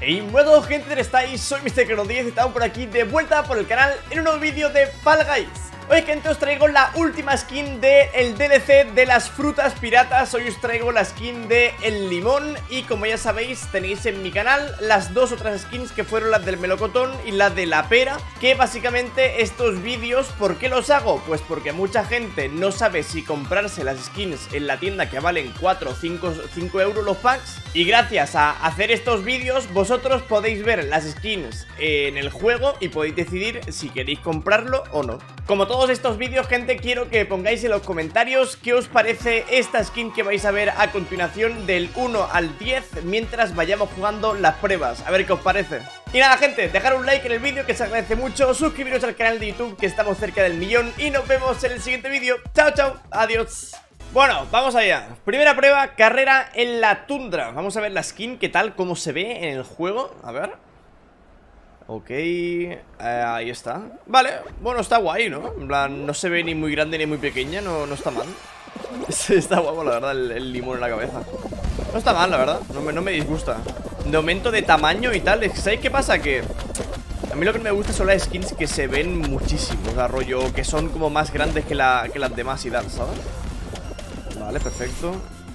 Y bueno, gente, ¿cómo estáis? Soy MrCrono10 y estamos por aquí de vuelta por el canal en un nuevo vídeo de Fall Guys. Hoy, gente, os traigo la última skin del DLC de las frutas piratas. Hoy os traigo la skin de el limón. Y como ya sabéis, tenéis en mi canal las dos otras skins que fueron las del melocotón y la de la pera. Que básicamente estos vídeos, ¿por qué los hago? Pues porque mucha gente no sabe si comprarse las skins en la tienda, que valen 4 o 5 euros los packs. Y gracias a hacer estos vídeos, vosotros podéis ver las skins en el juego y podéis decidir si queréis comprarlo o no. Como todos estos vídeos, gente, quiero que pongáis en los comentarios qué os parece esta skin que vais a ver a continuación del 1 al 10 mientras vayamos jugando las pruebas. A ver qué os parece. Y nada, gente, dejar un like en el vídeo, que se agradece mucho. Suscribiros al canal de YouTube, que estamos cerca del 1.000.000. Y nos vemos en el siguiente vídeo. Chao, chao, adiós. Bueno, vamos allá. Primera prueba, carrera en la tundra. Vamos a ver la skin, qué tal, cómo se ve en el juego. A ver. Ok, ahí está. Vale, bueno, está guay, ¿no? En plan, no se ve ni muy grande ni muy pequeña. No está mal. Está guapo, la verdad, el limón en la cabeza. No está mal, la verdad, no me disgusta. De aumento de tamaño y tal. ¿Sabéis qué pasa? Que a mí lo que me gusta son las skins que se ven muchísimo, o sea, rollo, que son como más grandes que las demás y tal, ¿sabes? Vale, perfecto.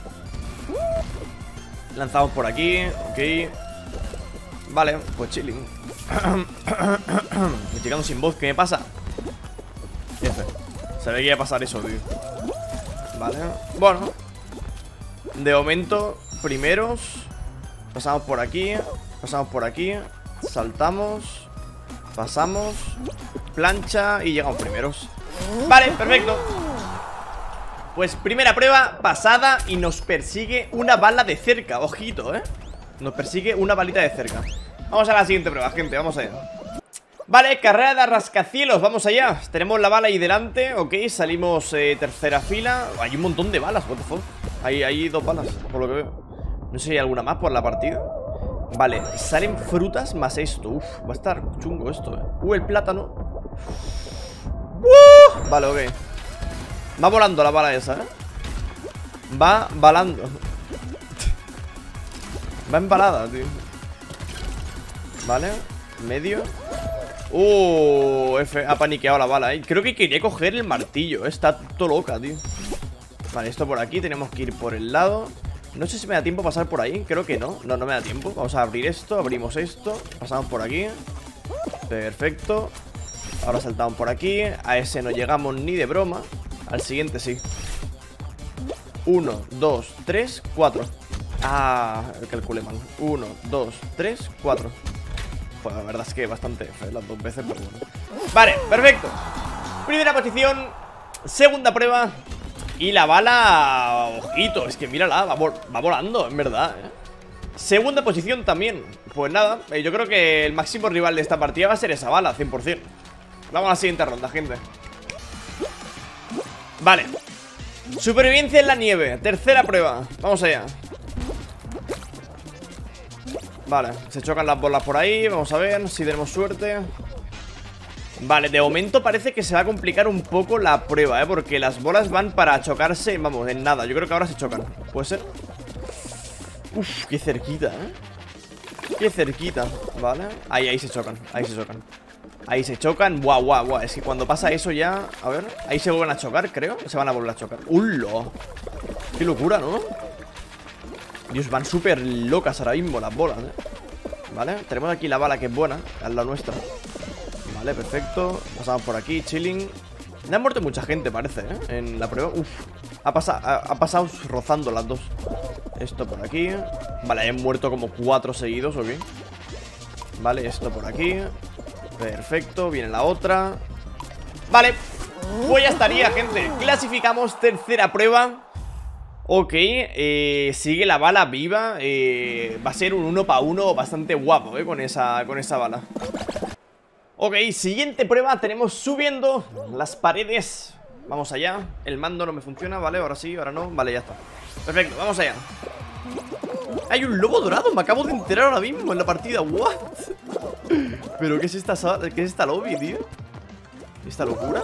Lanzamos por aquí, ok. Vale, pues chilling. Me estoy quedando sin voz, ¿qué me pasa? F. Sabía que iba a pasar eso, tío. Vale, bueno. De momento, primeros. Pasamos por aquí. Pasamos por aquí. Saltamos. Pasamos. Plancha y llegamos primeros. Vale, perfecto. Pues primera prueba pasada y nos persigue una bala de cerca. Ojito, nos persigue una balita de cerca. Vamos a la siguiente prueba, gente, vamos allá. Vale, carrera de rascacielos, vamos allá. Tenemos la bala ahí delante, ok, salimos tercera fila. Hay un montón de balas, what the fuck. Hay dos balas, por lo que veo. No sé si hay alguna más por la partida. Vale, salen frutas más esto. Uf, va a estar chungo esto, el plátano. Vale, ok. Va volando la bala esa, va balando. Va embalada, tío. Vale, medio. F, ha paniqueado la bala, Creo que quería coger el martillo, está todo loca, tío. Vale, esto por aquí, tenemos que ir por el lado. No sé si me da tiempo pasar por ahí, creo que no. No me da tiempo, vamos a abrir esto, abrimos esto. Pasamos por aquí. Perfecto. Ahora saltamos por aquí. A ese no llegamos ni de broma. Al siguiente sí. 1, 2, 3, 4. Ah, calculé mal. 1, 2, 3, 4. Pues la verdad es que bastante las dos veces, pero bueno. Vale, perfecto. Primera posición. Segunda prueba. Y la bala, ojito, es que mírala, va volando, en verdad, Segunda posición también. Pues nada, yo creo que el máximo rival de esta partida va a ser esa bala, 100%. Vamos a la siguiente ronda, gente. Vale. Supervivencia en la nieve, tercera prueba. Vamos allá. Vale, se chocan las bolas por ahí. Vamos a ver si tenemos suerte. Vale, de momento parece que se va a complicar un poco la prueba, porque las bolas van para chocarse, vamos, en nada. Yo creo que ahora se chocan, ¿puede ser? Uf, qué cerquita, qué cerquita, vale. Ahí se chocan, ahí se chocan. Ahí se chocan, guau. Es que cuando pasa eso ya, a ver, ahí se vuelven a chocar, creo. Se van a volver a chocar. ¡Ulo! Qué locura, ¿no? Dios, van súper locas ahora mismo las bolas, Vale, tenemos aquí la bala que es buena, es la nuestra. Vale, perfecto. Pasamos por aquí, chilling. Me han muerto mucha gente, parece, en la prueba. Uf, ha pasado rozando las dos. Esto por aquí. Vale, he muerto como 4 seguidos, ok. Vale, esto por aquí. Perfecto, viene la otra. Vale, pues ya estaría, gente. Clasificamos tercera prueba. Ok, sigue la bala viva. Va a ser un 1 para 1 bastante guapo, con esa bala. Ok, siguiente prueba. Tenemos subiendo las paredes. Vamos allá. El mando no me funciona, vale, ahora sí, ahora no. Vale, ya está. Perfecto, vamos allá. Hay un lobo dorado, me acabo de enterar ahora mismo en la partida. What? ¿Pero qué es esta lobby, tío? ¿Esta locura?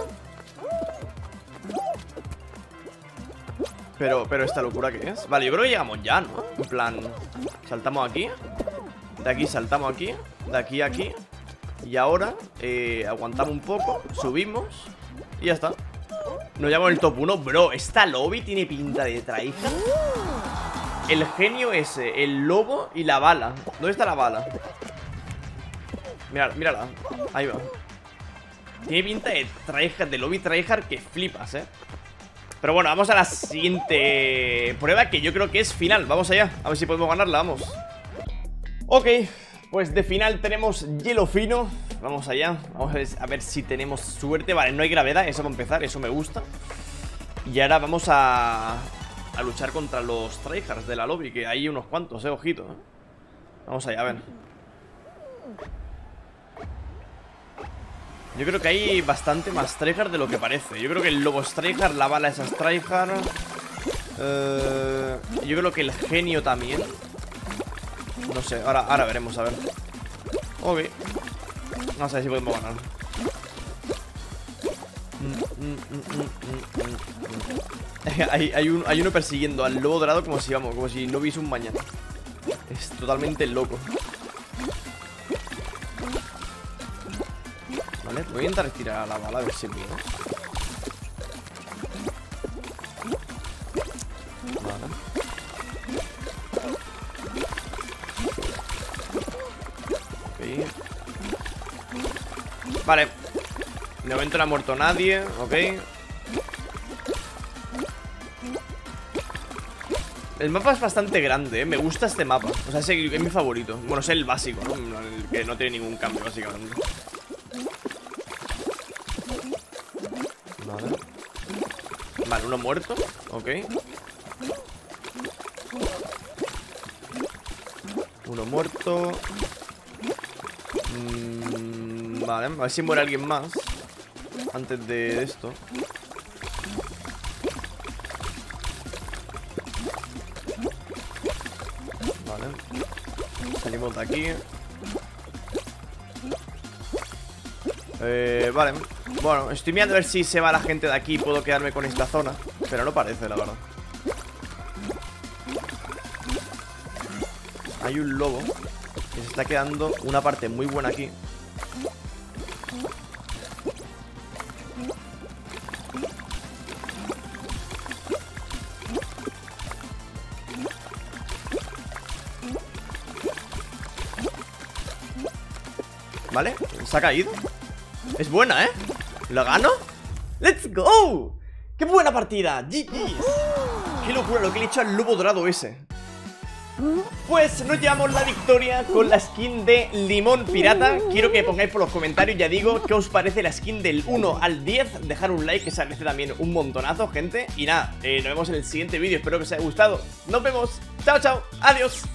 Pero esta locura, ¿qué es? Vale, yo creo que llegamos ya, ¿no? En plan, saltamos aquí. De aquí saltamos aquí. De aquí a aquí. Y ahora aguantamos un poco, subimos y ya está. Nos llevamos el top 1. Bro, esta lobby tiene pinta de traija. El genio ese, el lobo y la bala. ¿Dónde está la bala? Mírala, mírala. Ahí va. Tiene pinta de tryhard, de lobby tryhard que flipas, Pero bueno, vamos a la siguiente prueba, que yo creo que es final. Vamos allá, a ver si podemos ganarla, vamos. Ok, pues de final tenemos hielo fino. Vamos allá, vamos a ver si tenemos suerte. Vale, no hay gravedad, eso para empezar, eso me gusta. Y ahora vamos a luchar contra los tryhards de la lobby, que hay unos cuantos, ojito, Vamos allá, a ver. Yo creo que hay bastante más tryhard de lo que parece. Yo creo que el lobo es tryhard, la bala es tryhard. Yo creo que el genio también. No sé, ahora veremos, a ver. Ok. Vamos a ver si podemos ganar. Hay uno persiguiendo al lobo dorado como si, vamos, como si no hubiese un mañana. Es totalmente loco. Vale, voy a intentar tirar a la bala a ver si viene. Vale. Ok. Vale. De momento no ha muerto nadie, ok. El mapa es bastante grande, me gusta este mapa. O sea, es mi favorito. Bueno, es el básico, ¿no? El que no tiene ningún cambio, básicamente. Vale. Vale, uno muerto, ok. Uno muerto. Vale, a ver si muere alguien más antes de esto. Vale. Salimos de aquí. Vale. Bueno, estoy mirando a ver si se va la gente de aquí y puedo quedarme con esta zona. Pero no parece, la verdad. Hay un lobo que se está quedando una parte muy buena aquí. Vale, se ha caído. Es buena, ¿Lo gano? ¡Let's go! ¡Qué buena partida! GG's. ¡Qué locura lo que le he hecho al lobo dorado ese! Pues nos llevamos la victoria con la skin de Limón Pirata. Quiero que pongáis por los comentarios, ya digo, qué os parece la skin del 1 al 10. Dejar un like, que se agradece también un montonazo, gente. Y nada, nos vemos en el siguiente vídeo, espero que os haya gustado. Nos vemos, chao, chao, adiós.